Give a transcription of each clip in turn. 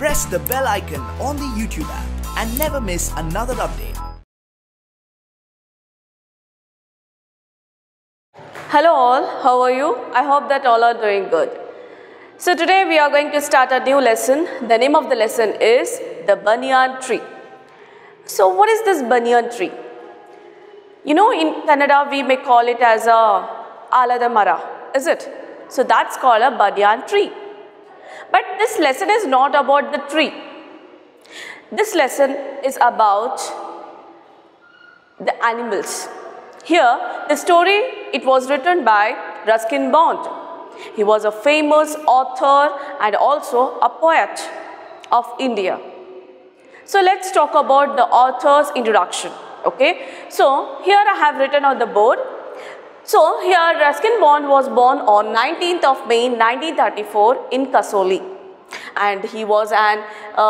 press the bell icon on the YouTube app and never miss another update. Hello all, how are you? I hope that all are doing good. So today we are going to start a new lesson. The name of the lesson is the banyan tree. So what is this banyan tree? You know, in Kannada we may call it as a alada mara, is it? So that's called a banyan tree. But this lesson is not about the tree. This lesson is about the animals. Here, the story, it was written by Ruskin Bond. He was a famous author and also a poet of India. So let's talk about the author's introduction. Okay, so here I have written on the board. So here Ruskin Bond was born on 19th of May 1934 in Kasoli, and he was an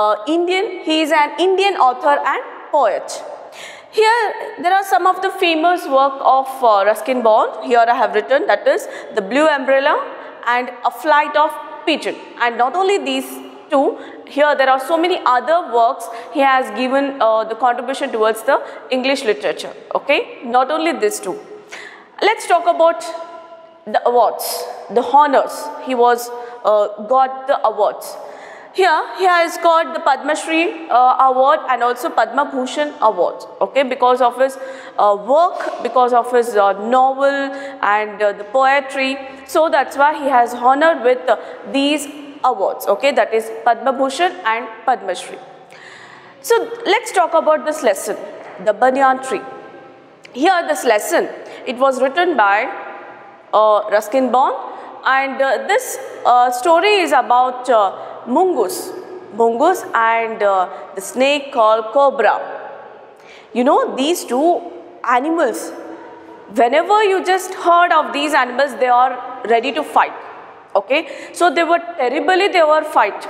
He is an Indian author and poet. Here there are some of the famous work of Ruskin Bond. Here I have written, that is The Blue Umbrella and A Flight of Pigeon. And not only these two, here there are so many other works he has given the contribution towards the English literature. Okay, not only these two. Let's talk about the awards, the honors. He was got the awards. Here he has got the Padma Shri award and also Padma Bhushan award. Okay, because of his work, because of his novel and the poetry. So that's why he has honored with these awards. Okay, that is Padma Bhushan and Padma Shri. So let's talk about this lesson, the banyan tree. Here this lesson, it was written by Ruskin Bond, and this story is about Mungus and the snake called cobra. You know, these two animals, whenever you just heard of these animals, they are ready to fight. Okay, so they were fight.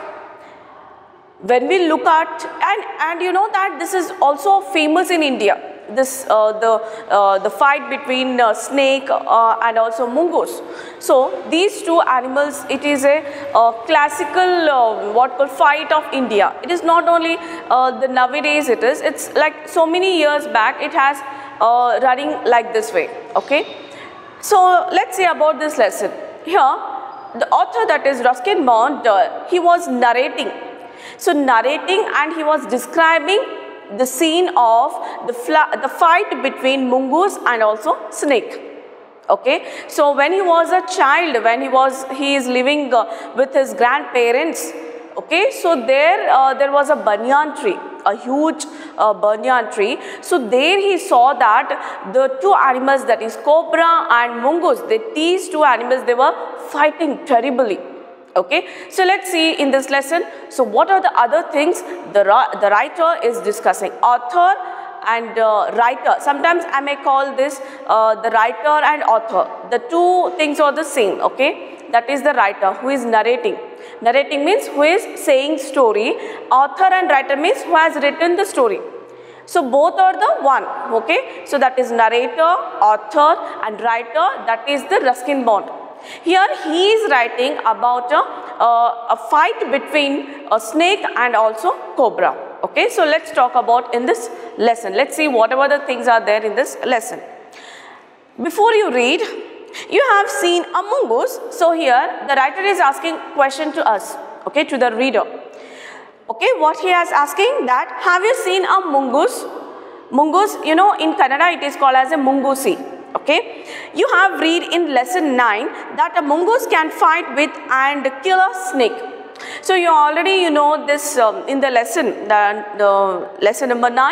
When we look at, and you know that this is also famous in India. This the fight between snake and also mongoose. So these two animals, it is a classical what called fight of India. It is not only the nowadays it is. It's like so many years back it has running like this way. Okay. So let's see about this lesson. Here the author, that is Ruskin Bond, he was narrating. So narrating, and he was describing the scene of the fight between mongoose and also snake. Okay, so when he was a child, when he is living with his grandparents. Okay, so there was a banyan tree, a huge banyan tree. So there he saw that the two animals, that is cobra and mongoose, these two animals, they were fighting terribly. Okay, so let's see in this lesson. So what are the other things the writer is discussing? Author and writer. Sometimes I may call this the writer and author. The two things are the same. Okay, that is the writer who is narrating. Narrating means who is saying story. Author and writer means who has written the story. So both are the one. Okay, so that is narrator, author and writer. That is the Ruskin Bond. Here he is writing about a fight between a snake and also cobra. Okay, so let's talk about in this lesson. Let's see whatever the things are there in this lesson. Before you read, you have seen a mongoose. So here the writer is asking question to us, okay, to the reader. Okay, what he is asking, that have you seen a mongoose? Mongoose, you know, in Kannada it is called as a mungusi. Okay, you have read in lesson 9 that a mongoose can fight with and kill a snake. So you already know this in the lesson, the lesson number 9.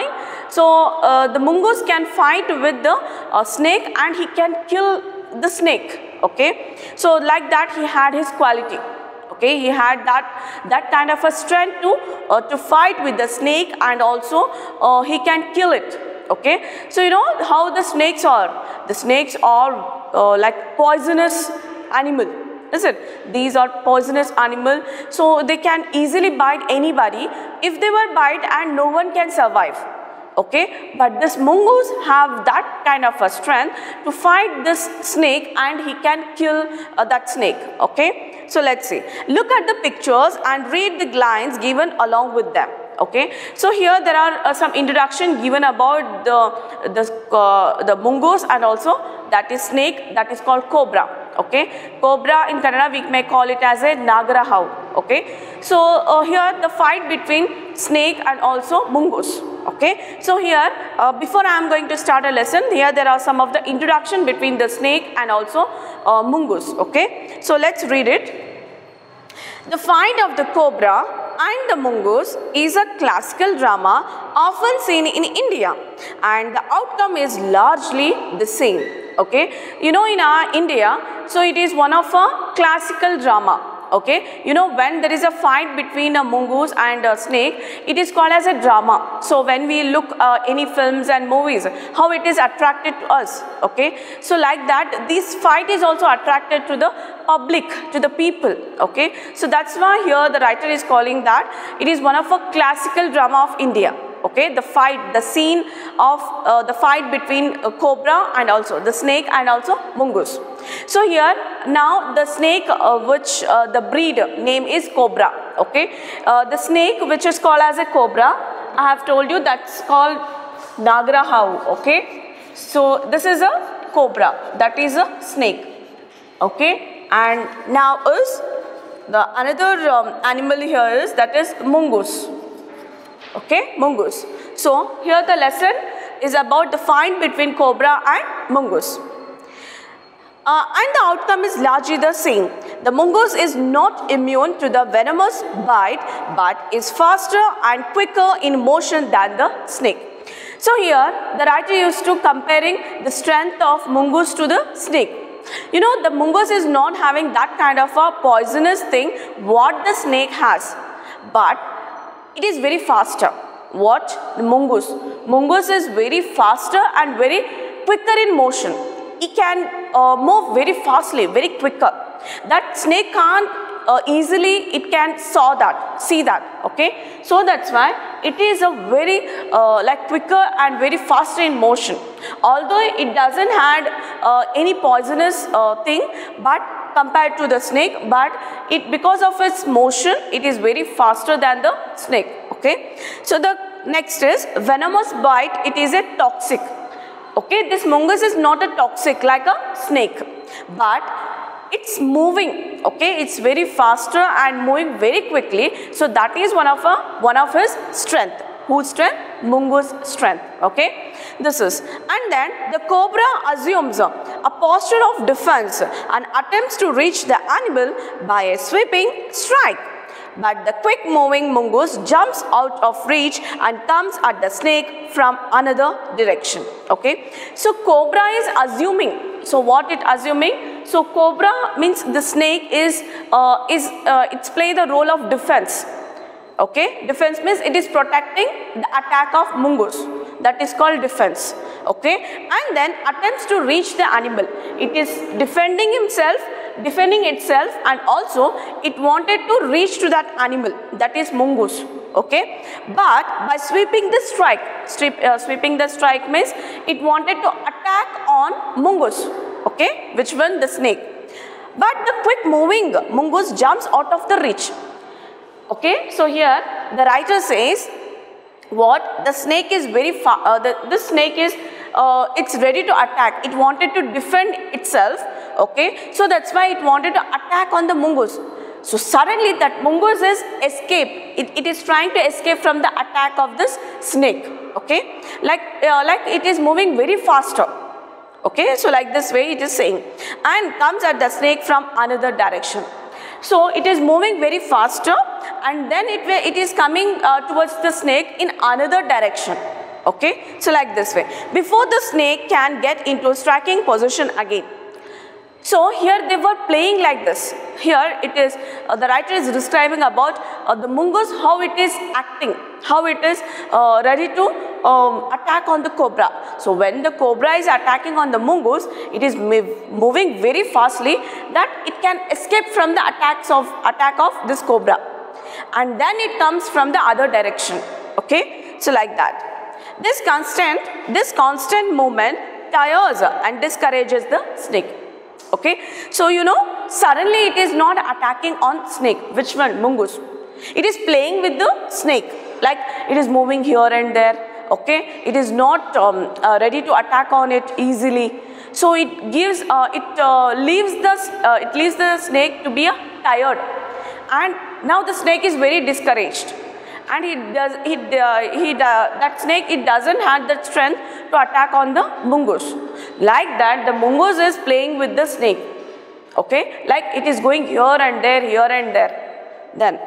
So the mongoose can fight with the snake and he can kill the snake. Okay, so like that he had his quality. Okay, he had that kind of a strength to fight with the snake, and also he can kill it. Okay, so you know how the snakes are. The snakes are like poisonous animal, is it? These are poisonous animal, so they can easily bite anybody. If they were bite and no one can survive. Okay, but this mongoose have that kind of a strength to fight this snake and he can kill that snake. Okay, So let's see. Look at the pictures and read the lines given along with them. Okay, so here there are some introduction given about the mongoose and also that is snake, that is called cobra. Okay, cobra in Kannada we may call it as a Nagarahau. Okay, so here the fight between snake and also mongoose. Okay, so here before I am going to start a lesson, here there are some of the introduction between the snake and also mongoose. Okay, so let's read it. The fight of the cobra and the mongoose is a classical drama often seen in India, and the outcome is largely the same. Okay, you know, in our India, so it is one of a classical drama. Okay, you know, when there is a fight between a mongoose and a snake, it is called as a drama. So when we look any films and movies, how it is attracted to us. Okay, so like that, this fight is also attracted to the public, to the people. Okay, so that's why here the writer is calling that it is one of a classical drama of India. Okay, the fight, the scene of the fight between a cobra and also the snake and also mongoose. So here now the snake which the breed name is cobra. Okay, the snake which is called as a cobra, I have told you that's called Nagarahau. Okay, so this is a cobra, that is a snake. Okay, and now is the another animal here is that is mongoose. Okay, mongoose. So here the lesson is about the fight between cobra and mongoose. And the outcome is largely the same. The mongoose is not immune to the venomous bite but is faster and quicker in motion than the snake. So here the writer used to comparing the strength of mongoose to the snake. You know, the mongoose is not having that kind of a poisonous thing what the snake has, but it is very faster. What? The mongoose. Mongoose is very faster and very quicker in motion. It can move very fastly, very quicker. That snake can't easily, it can see that. Okay, so that's why it is a very like quicker and very faster in motion. Although it doesn't have any poisonous thing, but compared to the snake, but it because of its motion, it is very faster than the snake. Okay, so the next is venomous bite. It is a toxic. Okay, this mongoose is not a toxic like a snake, but it's moving. Okay, it's very faster and moving very quickly. So that is one of his strength. Whose strength? Mongoose strength. Okay, this is, and then the cobra assumes a posture of defense and attempts to reach the animal by a sweeping strike. But the quick moving mongoose jumps out of reach and comes at the snake from another direction. Okay, so cobra is assuming. So what it assuming? So cobra means the snake is it's play the role of defense. Okay, defense means it is protecting the attack of mongoose. That is called defense. Okay, and then attempts to reach the animal. It is defending itself, and also it wanted to reach to that animal, that is mongoose. Okay, but by sweeping the strike means it wanted to attack on mongoose. Okay, which one? The snake. But the quick moving mongoose jumps out of the reach. Okay, so here the writer says what? The snake is very the snake is it's ready to attack. It wanted to defend itself. Okay, so that's why it wanted to attack on the mongoose. So suddenly that mongoose is it is trying to escape from the attack of this snake. Okay, like it is moving very faster. Okay, so like this way it is saying, and comes at the snake from another direction. So it is moving very faster, and then it is coming towards the snake in another direction. Okay, so like this way, before the snake can get into striking position again. So here they were playing like this. Here it is, the writer is describing about the mongoose, how it is acting, how it is ready to attack on the cobra. So when the cobra is attacking on the mongoose, it is moving very fastly that it can escape from the attack of this cobra, and then it comes from the other direction. Okay, so like that. This constant movement tires and discourages the snake. Okay, so you know suddenly it is not attacking on snake. Which one? Mongoose. It is playing with the snake, like it is moving here and there. Okay, it is not ready to attack on it easily. So it gives, leaves the snake to be tired, and now the snake is very discouraged, and that snake, it doesn't have the strength to attack on the mongoose. Like that, the mongoose is playing with the snake. Okay, like it is going here and there, then.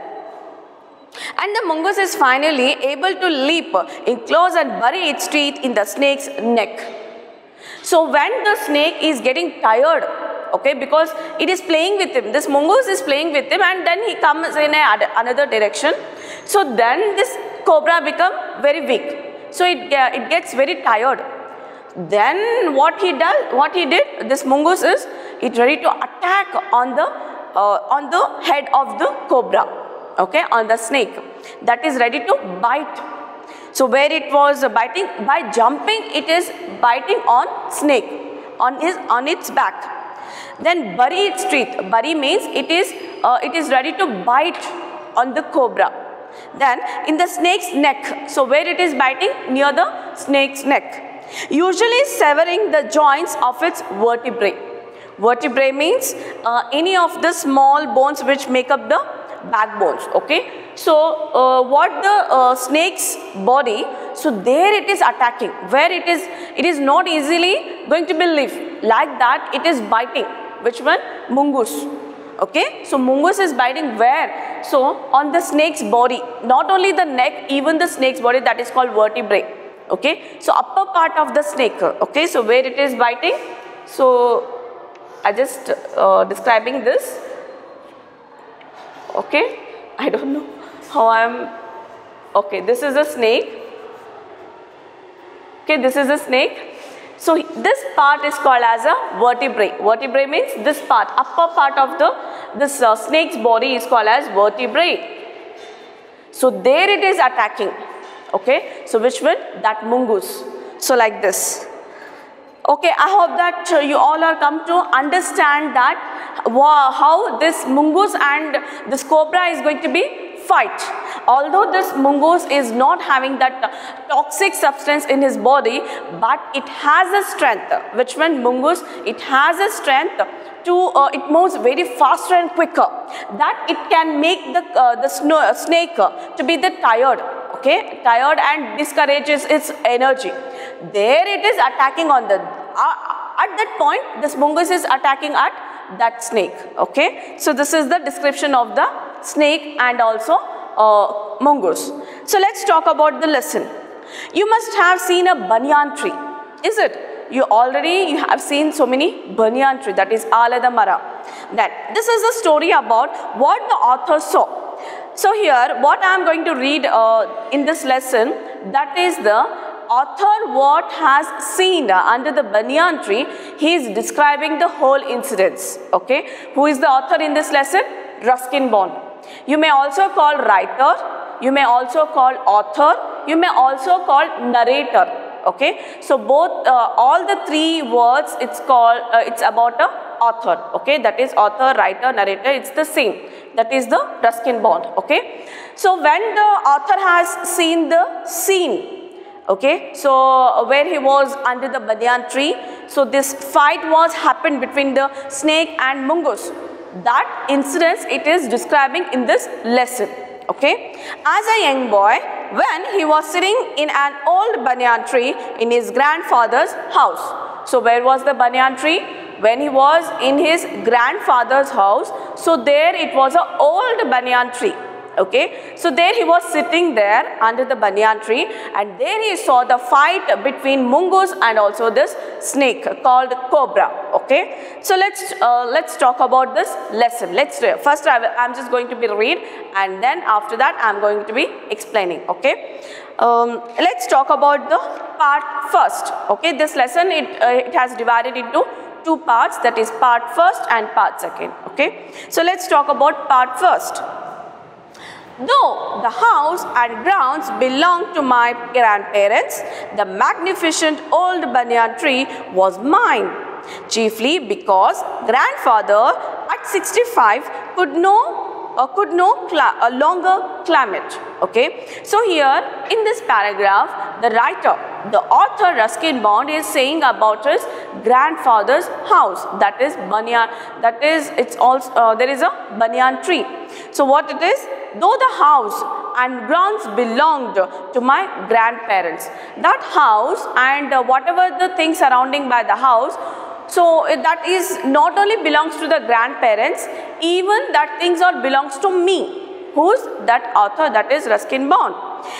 And the mongoose is finally able to leap in close and bury its teeth in the snake's neck. So when the snake is getting tired, okay, because it is playing with him, this mongoose is playing with him, and then he comes in another direction. So then this cobra become very weak. So it gets very tired. Then what he did, this mongoose is ready to attack on the head of the cobra. Okay, on the snake, that is ready to bite. So where it was biting, by jumping, it is biting on snake, on its back. Then bury its teeth. Bury means it is ready to bite on the cobra. Then in the snake's neck. So where it is biting, near the snake's neck, usually severing the joints of its vertebrae. Vertebrae means any of the small bones which make up the backbones. Okay, so what the snake's body, so there it is attacking, where it is not easily going to be live. Like that, it is biting. Which one? Mongoose. Okay, so mongoose is biting where? So on the snake's body, not only the neck, even the snake's body, that is called vertebrae. Okay, so upper part of the snake. Okay, so where it is biting, so I just describing this. Okay, I don't know how I am. Okay, this is a snake. Okay, this is a snake. So this part is called as a vertebrae. Vertebrae means this part, upper part of this snake's body is called as vertebrae. So there it is attacking. Okay, so which one? That mongoose. So like this. Okay, I hope that you all are come to understand that how this mongoose and this cobra is going to be fight. Although this mongoose is not having that toxic substance in his body, but it has a strength. Which one? Mongoose. It has a strength to, it moves very faster and quicker, that it can make the snake to be the tired. Okay, tired and discourages its energy. There it is attacking on the, at that point this mongoose is attacking at that snake. Okay, so this is the description of the snake and also mongoose. So let's talk about the lesson. You must have seen a banyan tree, is it? You have seen so many banyan tree, that is Alada Mara. Then this is a story about what the author saw. So here what I am going to read in this lesson, that is the author what has seen under the banyan tree. He is describing the whole incidents. Okay, who is the author in this lesson? Ruskin Bond. You may also call writer, you may also call author, you may also call narrator. Okay, so both all the three words, it's called it's about a author. Okay, that is author, writer, narrator, it's the same. That is the Ruskin Bond. Okay, so when the author has seen the scene, okay, so where he was under the banyan tree, so this fight was happened between the snake and mongoose. That incident it is describing in this lesson. Okay, as a young boy, when he was sitting in an old banyan tree in his grandfather's house. So where was the banyan tree? When he was in his grandfather's house, so there it was an old banyan tree. Okay, so there he was sitting there under the banyan tree, and there he saw the fight between mongoose and also this snake called cobra. Okay, so let's talk about this lesson. Let's do it. First I'm just going to be read, and then after that I'm going to be explaining. Okay, let's talk about the part first. Okay, this lesson it has divided into two parts, that is part first and part second. Okay, so let's talk about part first. Though the house and grounds belonged to my grandparents, the magnificent old banyan tree was mine, chiefly because grandfather at 65 could no longer climb it. Okay, so here in this paragraph, the writer, the author Ruskin Bond is saying about his grandfather's house, that is banyan, that is it's also there is a banyan tree. So what it is, though the house and grounds belonged to my grandparents, that house and whatever the things surrounding by the house, so that is not only belongs to the grandparents, even that things are belongs to me. Who's that author? That is Ruskin Bond.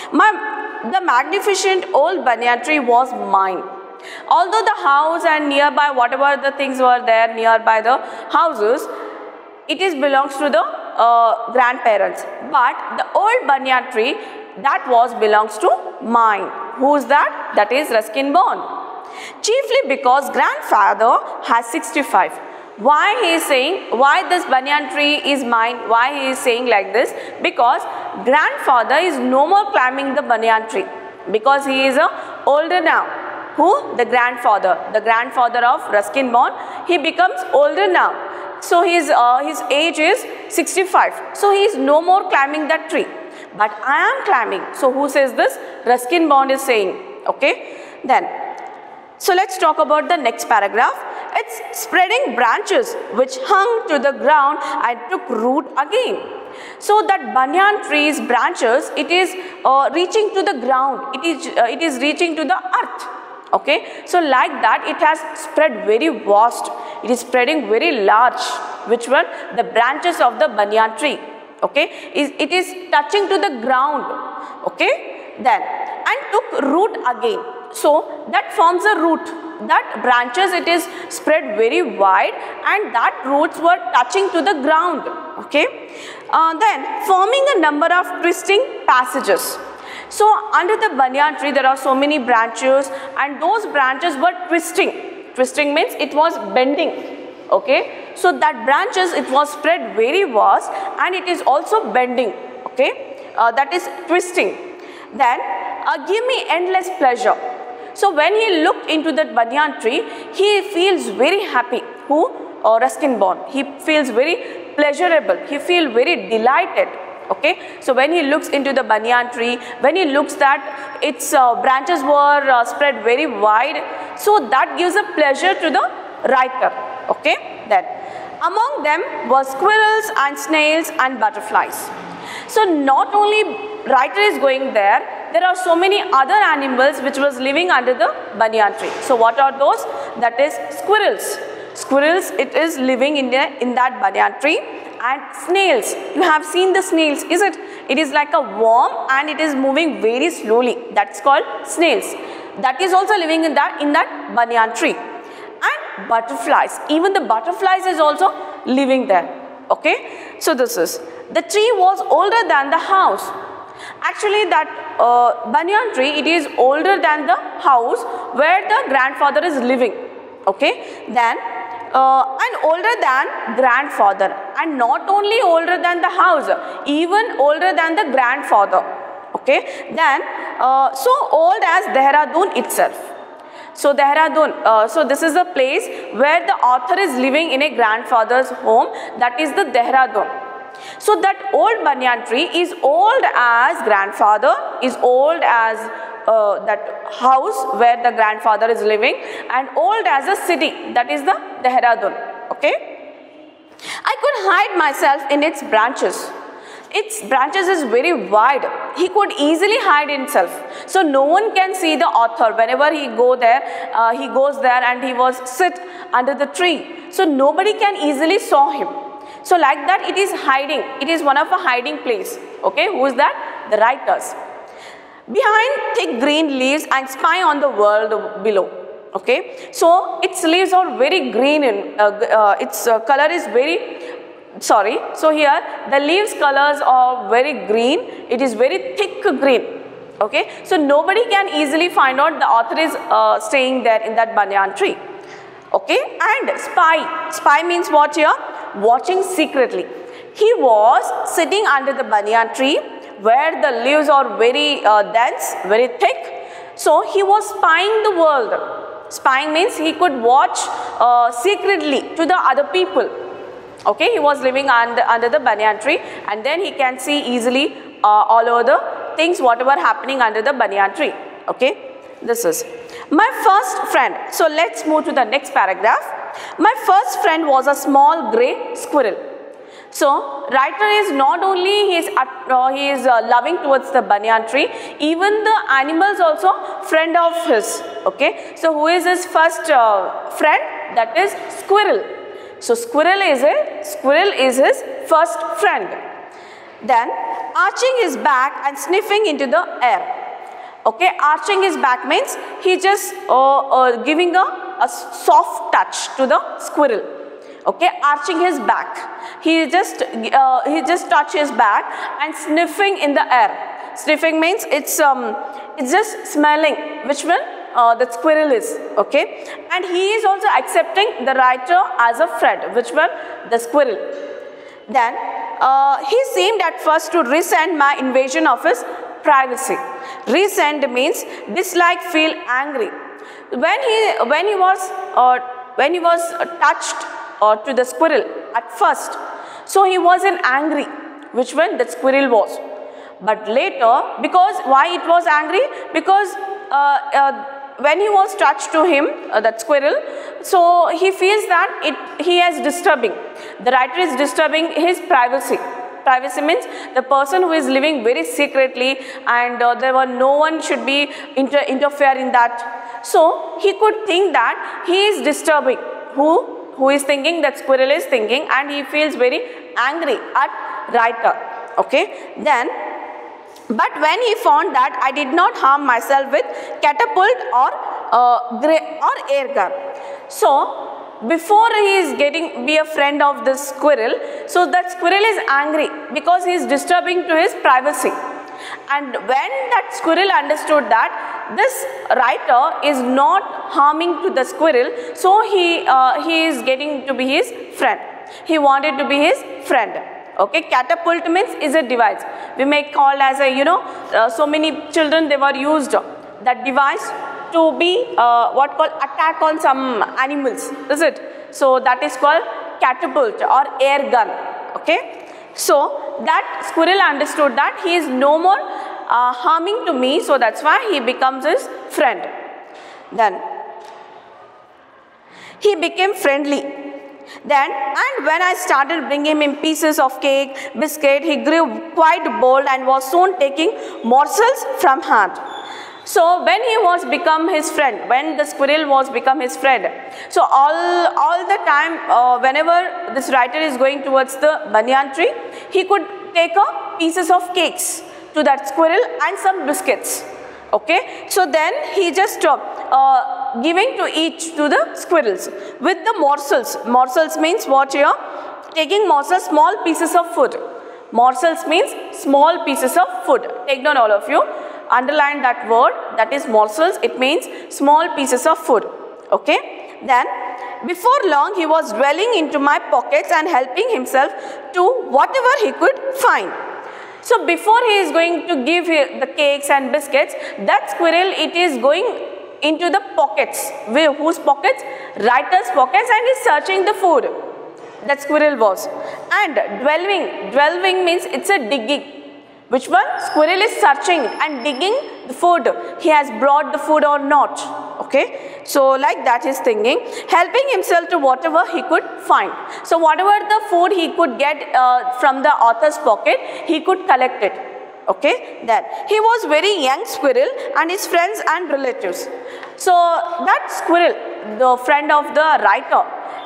The magnificent old banyan tree was mine. Although the house and nearby whatever the things were there nearby the houses, it is belongs to the grandparents, but the old banyan tree, that was belongs to mine. Who's that? That is Ruskin Bond. Chiefly because grandfather has 65. Why he is saying, why this banyan tree is mine, why he is saying like this? Because grandfather is no more climbing the banyan tree, because he is older now. Who? The grandfather of Ruskin Bond. He becomes older now. So his age is 65. So he is no more climbing that tree. But I am climbing. So who says this? Ruskin Bond is saying. Okay. Then, so let's talk about the next paragraph. It's spreading branches which hung to the ground and took root again. So that banyan tree's branches, it is reaching to the ground. It is reaching to the earth. Okay. So like that, it has spread very vast. It is spreading very large. Which one? The branches of the banyan tree. Okay. It is touching to the ground. Okay. Then, and took root again. So that forms a root. That branches, it is spread very wide, and that roots were touching to the ground. Okay. Then forming a number of twisting passages. So under the banyan tree there are so many branches, and those branches were twisting. Twisting means it was bending. Okay. So that branches, it was spread very vast, and it is also bending. Okay. That is twisting. Then give me endless pleasure. So when he looked into that banyan tree, he feels very happy. Who? Ruskin Bond. He feels very pleasurable. He feels very delighted. Okay. So when he looks into the banyan tree, when he looks that its branches were spread very wide, so that gives a pleasure to the writer. Okay. Then among them were squirrels and snails and butterflies. So not only writer is going there, there are so many other animals which was living under the banyan tree. So what are those? That is squirrels. Squirrels, it is living in that banyan tree. And snails, you have seen the snails, is it? It is like a worm, and it is moving very slowly. That's called snails. That is also living in that banyan tree. And butterflies, even the butterflies is also living there. Okay. So this is, the tree was older than the house. Actually that banyan tree, it is older than the house where the grandfather is living. Okay. Then and older than grandfather, and not only older than the house, even older than the grandfather. Okay. Then so old as Dehradun itself. So Dehradun, so this is a place where the author is living in a grandfather's home, that is the Dehradun. So that old banyan tree is old as grandfather, is old as that house where the grandfather is living, and old as a city, that is the Dehradun. Okay. I could hide myself in its branches. Its branches is very wide. He could easily hide himself. So no one can see the author. Whenever he goes there and he was sit under the tree. So nobody can easily saw him. So like that, it is hiding. It is one of a hiding place. Okay, who is that? The writers. Behind thick green leaves and spy on the world below. Okay, so its leaves are very green and its color is very, so here the leaves colors are very green. It is very thick green. Okay, so nobody can easily find out the author is staying there in that banyan tree. Okay, and spy means what here? Watching secretly. He was sitting under the banyan tree where the leaves are very dense, very thick. So he was spying the world. Spying means he could watch secretly to the other people. Okay, he was living under the banyan tree, and then he can see easily all over the things whatever happening under the banyan tree. Okay, this is my first friend. So let's move to the next paragraph. My first friend was a small grey squirrel. So writer is not only he is loving towards the banyan tree, even the animals also friend of his. Okay, so who is his first friend? That is squirrel. So squirrel is his first friend. Then arching his back and sniffing into the air. Okay, arching his back means he just giving a soft touch to the squirrel. Okay, arching his back. He just touch his back and sniffing in the air. Sniffing means it's just smelling which one the squirrel is. Okay, and he is also accepting the writer as a friend. Which one? The squirrel. Then he seemed at first to resent my invasion of his privacy. Resent means dislike, feel angry. When he was touched to the squirrel at first, so he wasn't angry. Which one? The squirrel was. But later, because why it was angry? Because when he was touched to him, that squirrel, so he feels that he is disturbing. The writer is disturbing his privacy. Privacy means the person who is living very secretly, and no one should be interfere in that. So he could think that he is disturbing. Who is thinking? That squirrel is thinking, and he feels very angry at writer. Okay. Then, but when he found that I did not harm myself with catapult or air gun, so before he is be a friend of this squirrel, so that squirrel is angry because he is disturbing to his privacy. And when that squirrel understood that this writer is not harming to the squirrel, so he is getting to be his friend. He wanted to be his friend. Okay, catapult means is a device. We may call as a so many children they were used that device to be what called attack on some animals, is it? So that is called catapult or air gun. Okay, so that squirrel understood that he is no more harming to me, so that's why he becomes his friend. Then he became friendly. Then, and when I started bringing him pieces of cake, biscuit, he grew quite bold and was soon taking morsels from hand. So when he was become his friend, when the squirrel was become his friend, so all the time whenever this writer is going towards the banyan tree, he could take a pieces of cakes to that squirrel and some biscuits. Okay, so then he just giving to each to the squirrels with the morsels. Morsels means what here? Taking morsels, small pieces of food. Morsels means small pieces of food. Take down all of you. Underline that word, that is morsels. It means small pieces of food. Okay. Then before long he was dwelling into my pockets and helping himself to whatever he could find. So before he is going to give the cakes and biscuits, that squirrel, it is going into the pockets. Whose pockets? Writer's pockets, and is searching the food. That squirrel was. And dwelling means it's a digging. Which one? Squirrel is searching and digging the food. He has brought the food or not. Okay. So like that is thinking. Helping himself to whatever he could find. So whatever the food he could get from the author's pocket, he could collect it. Okay. Then he was very young squirrel and his friends and relatives. So that squirrel, the friend of the writer,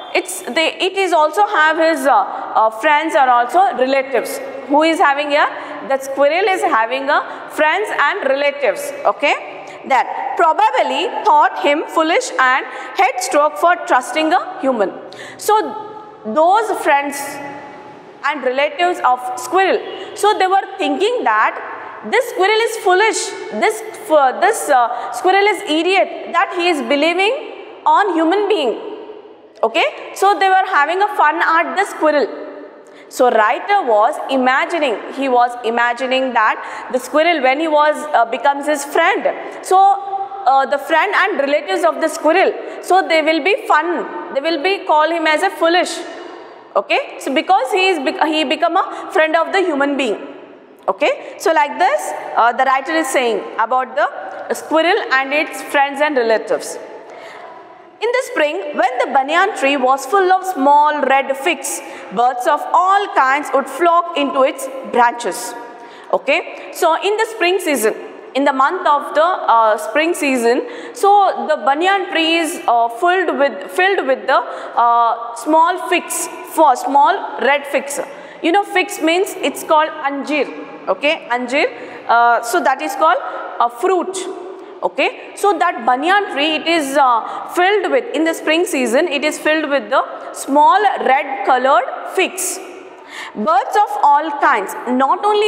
it is also have his friends or also relatives. Who is having here? The squirrel is having a friends and relatives. Okay. Then probably thought him foolish and headstroke for trusting a human. So those friends and relatives of squirrel, so they were thinking that this squirrel is foolish. This squirrel is idiot, that he is believing on human being. Okay. So they were having a fun at the squirrel. So writer was imagining, that the squirrel, when he was becomes his friend, so the friend and relatives of the squirrel, so they will be fun, they will be call him as a foolish. Okay, so because he become a friend of the human being. Okay, so like this, the writer is saying about the squirrel and its friends and relatives. In the spring, when the banyan tree was full of small red figs, birds of all kinds would flock into its branches. Okay, so in the spring season, in the month of the spring season, so the banyan tree is filled with the small figs, for small red figs. You know, figs means it's called anjir. Okay, anjir. So that is called a fruit. Okay, so that banyan tree, it is filled with, in the spring season, it is filled with the small red colored figs. Birds of all kinds, not only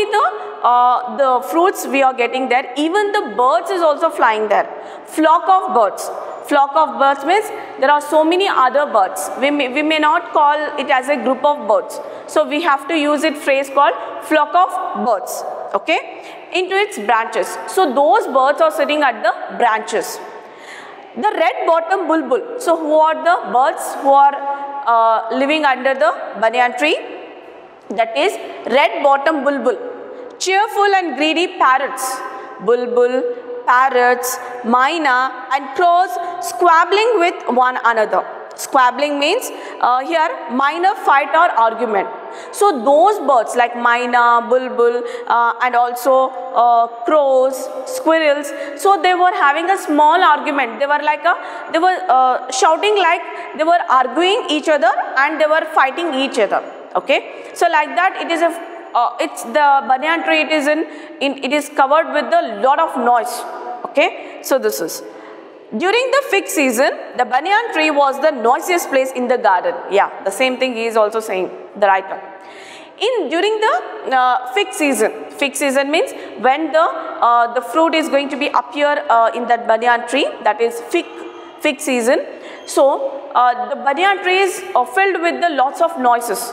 the fruits we are getting there, even the birds is also flying there. Flock of birds. Flock of birds means there are so many other birds. We may not call it as a group of birds. So we have to use it phrase called flock of birds. Okay, into its branches. So those birds are sitting at the branches. The red bottom bulbul. So who are the birds who are living under the banyan tree? That is red bottom bulbul. Cheerful and greedy parrots. Bulbul, parrots, myna and crows squabbling with one another. Squabbling means here minor fight or argument. So those birds like myna, bulbul and also crows, squirrels, so they were having a small argument. They were like they were shouting like they were arguing each other and they were fighting each other. Okay, so like that it is a it's the banyan tree, it is covered with a lot of noise. Okay, so this is during the fig season, the banyan tree was the noisiest place in the garden. Yeah, the same thing he is also saying, the writer. During the fig season means when the fruit is going to be appear in that banyan tree, that is fig season. So the banyan tree is filled with the lots of noises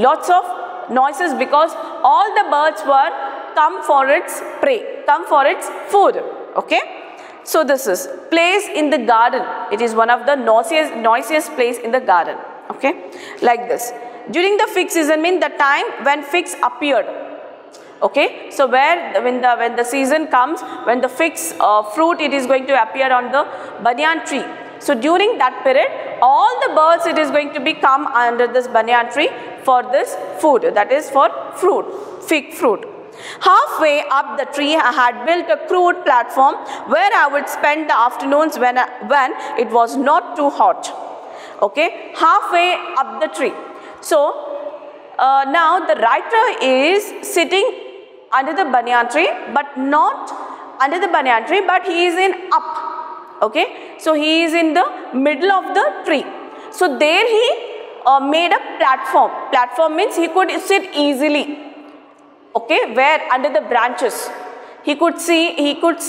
because all the birds were come for its prey, come for its food. Okay, so this is place in the garden. It is one of the noisiest place in the garden. Okay, like this. During the fig season means the time when figs appeared. Okay, so when the season comes, when the figs fruit it is going to appear on the banyan tree. So during that period, all the birds it is going to be come under this banyan tree for this food, that is for fig fruit. Halfway up the tree, I had built a crude platform where I would spend the afternoons when it was not too hot. Okay, halfway up the tree. So now the writer is sitting under the banyan tree, but not under the banyan tree, but he is in up. Okay, so he is in the middle of the tree. So there he made a platform. Platform means he could sit easily. Okay, where under the branches he could sit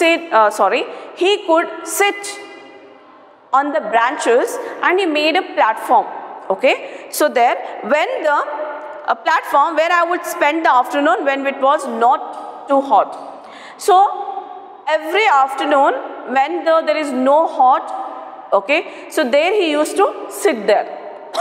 on the branches and he made a platform. Okay, so there when a platform where I would spend the afternoon when it was not too hot. So every afternoon when there is no hot, okay, so there he used to sit there.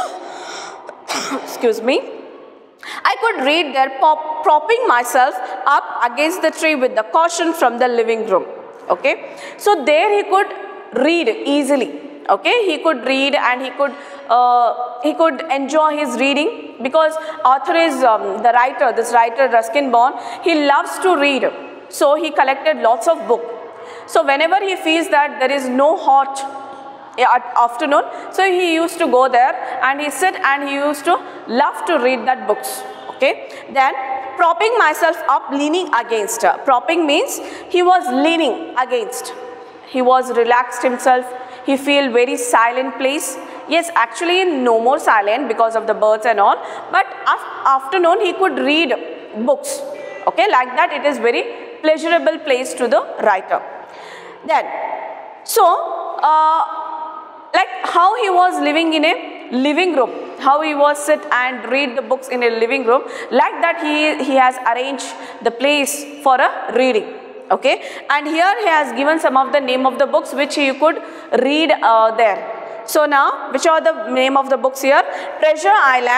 Excuse me. I could read there propping myself up against the tree with the caution from the living room. Okay, so there he could read easily. Okay, he could read and he could enjoy his reading because author is this writer Ruskin Bond, he loves to read. So he collected lots of books. So whenever he feels that there is no hot afternoon, so he used to go there and he sit and he used to love to read that books. Okay, then propping myself up, leaning against. Propping means he was leaning against. He was relaxed himself. He feel very silent place. Yes, actually no more silent because of the birds and all. But afternoon he could read books. Okay, like that it is very pleasurable place to the writer. Then, so like how he was living in a living room, how he was sit and read the books in a living room, like that he has arranged the place for a reading. Okay, and here he has given some of the name of the books which you could read there. So now, which are the name of the books here? Treasure Island,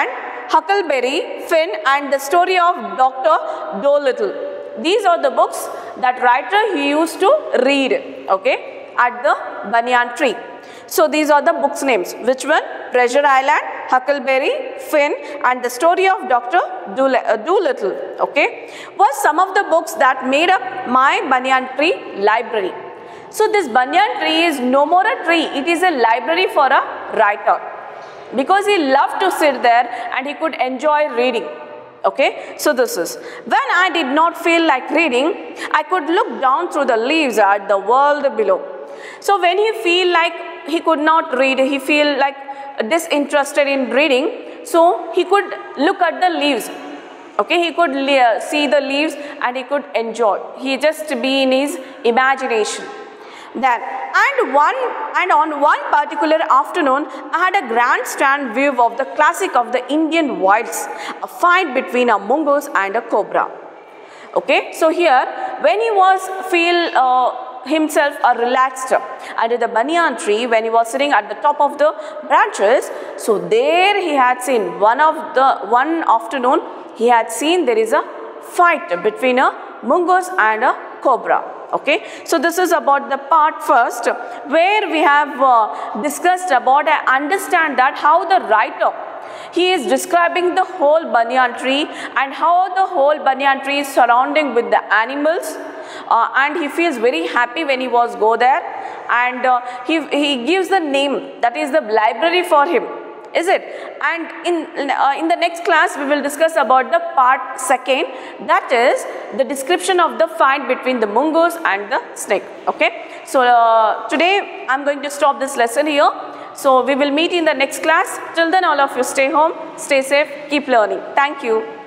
Huckleberry Finn, and the story of Dr. Dolittle. These are the books that writer he used to read, okay, at the banyan tree. So these are the books names. Which one? Treasure Island, Huckleberry Finn, and the story of Dr. Dolittle, okay, was some of the books that made up my banyan tree library. So this banyan tree is no more a tree, it is a library for a writer, because he loved to sit there and he could enjoy reading. Okay, so this is when I did not feel like reading, I could look down through the leaves at the world below. So when he feel like he could not read, he feel like disinterested in reading, so he could look at the leaves. Okay, he could see the leaves and he could enjoy. He just be in his imagination. Then on one particular afternoon, I had a grandstand view of the classic of the Indian wilds, a fight between a mongoose and a cobra. Okay, so here when he was himself relaxed under the banyan tree, when he was sitting at the top of the branches, so there he had seen one afternoon he had seen there is a fight between a mongoose and a cobra. Okay, so this is about the part first, where we have discussed about and understand that how the writer, he is describing the whole banyan tree and how the whole banyan tree is surrounding with the animals, and he feels very happy when he was go there, and he gives the name, that is the library for him, is it? And in the next class we will discuss about the part second, that is the description of the fight between the mongoose and the snake. Okay, so today I am going to stop this lesson here. So we will meet in the next class. Till then, all of you stay home, stay safe, keep learning. Thank you.